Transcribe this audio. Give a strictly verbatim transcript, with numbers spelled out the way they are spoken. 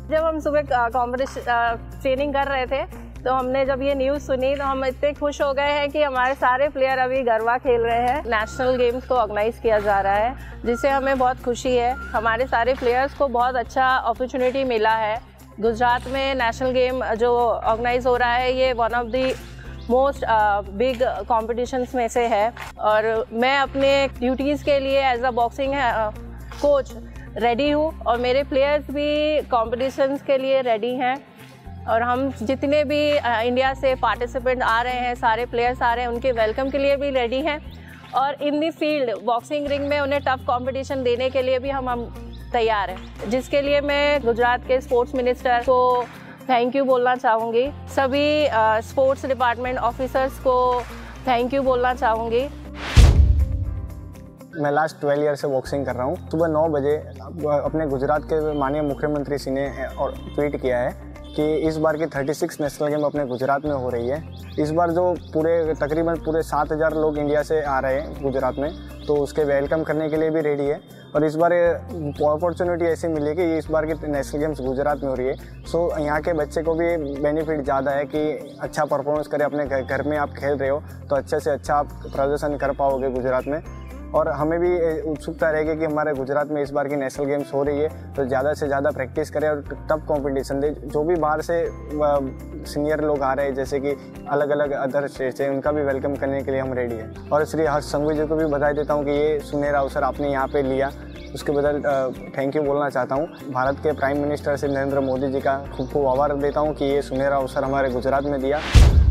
जब हम सुबह कॉम्पिटिशन ट्रेनिंग कर रहे थे तो हमने जब ये न्यूज़ सुनी तो हम इतने खुश हो गए हैं कि हमारे सारे प्लेयर अभी गरबा खेल रहे हैं। नेशनल गेम्स को ऑर्गेनाइज किया जा रहा है जिससे हमें बहुत खुशी है। हमारे सारे प्लेयर्स को बहुत अच्छा अपॉर्चुनिटी मिला है। गुजरात में नेशनल गेम जो ऑर्गेनाइज हो रहा है ये one of the most big competitions में से है और मैं अपने ड्यूटीज़ के लिए as a boxing coach ready हूँ और मेरे प्लेयर्स भी कॉम्पिटिशन्स के लिए रेडी हैं और हम जितने भी इंडिया से पार्टिसिपेंट आ रहे हैं, सारे प्लेयर्स आ रहे हैं, उनके वेलकम के लिए भी रेडी हैं और in the field boxing ring में उन्हें टफ कंपटीशन देने के लिए भी हम हम तैयार हैं, जिसके लिए मैं गुजरात के स्पोर्ट्स मिनिस्टर को थैंक यू बोलना चाहूँगी। सभी स्पोर्ट्स डिपार्टमेंट ऑफिसर्स को थैंक यू बोलना चाहूँगी। मैं लास्ट ट्वेल्व ईयर से बॉक्सिंग कर रहा हूँ। सुबह नौ बजे अपने गुजरात के माननीय मुख्यमंत्री जी ने और ट्वीट किया है कि इस बार की छत्तीस नेशनल गेम अपने गुजरात में हो रही है। इस बार जो पूरे तकरीबन पूरे सात हज़ार लोग इंडिया से आ रहे हैं गुजरात में, तो उसके वेलकम करने के लिए भी रेडी है और इस बार अपॉर्चुनिटी ऐसी मिली कि इस बार की नेशनल गेम्स गुजरात में हो रही है। सो यहाँ के बच्चे को भी बेनिफिट ज़्यादा है कि अच्छा परफॉर्मेंस करे। अपने घर में आप खेल रहे हो तो अच्छे से अच्छा आप प्रदर्शन कर पाओगे गुजरात में और हमें भी उत्सुकता रहेगी कि हमारे गुजरात में इस बार की नेशनल गेम्स हो रही है तो ज़्यादा से ज़्यादा प्रैक्टिस करें और टफ कंपटीशन दे। जो भी बाहर से सीनियर लोग आ रहे हैं जैसे कि अलग अलग अदर स्टेट से, उनका भी वेलकम करने के लिए हम रेडी हैं। और श्री हर्ष संघवी जी को भी बधाई देता हूँ कि ये सुनहरा अवसर आपने यहाँ पे लिया, उसके बदल थैंक यू बोलना चाहता हूँ। भारत के प्राइम मिनिस्टर श्री नरेंद्र मोदी जी का खूब खूब आभार देता हूँ कि ये सुनहरा अवसर हमारे गुजरात में दिया।